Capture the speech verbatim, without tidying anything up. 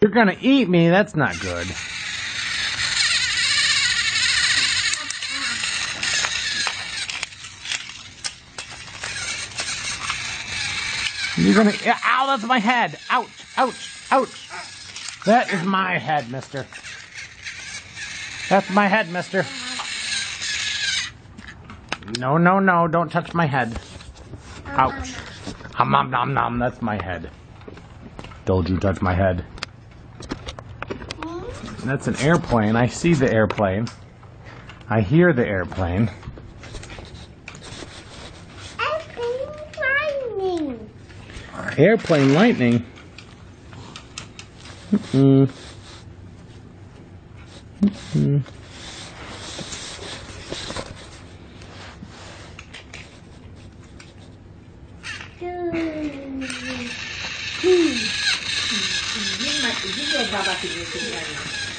You're gonna eat me? That's not good. You're gonna... Ow, that's my head! Ouch! Ouch! Ouch! That is my head, mister. That's my head, mister. No, no, no, don't touch my head. Ouch. Hum, nom, nom, nom, that's my head. Don't you touch my head. That's an airplane. I see the airplane. I hear the airplane. Airplane lightning. Airplane lightning? Mm-mm. Mm-mm. Hmm.